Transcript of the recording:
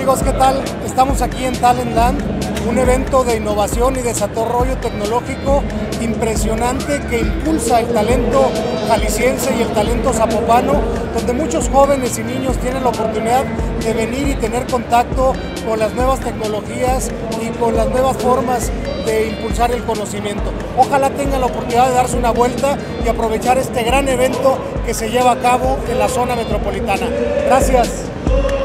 Amigos, ¿qué tal? Estamos aquí en Talentland, un evento de innovación y desarrollo tecnológico impresionante que impulsa el talento jalisciense y el talento zapopano, donde muchos jóvenes y niños tienen la oportunidad de venir y tener contacto con las nuevas tecnologías y con las nuevas formas de impulsar el conocimiento. Ojalá tengan la oportunidad de darse una vuelta y aprovechar este gran evento que se lleva a cabo en la zona metropolitana. Gracias.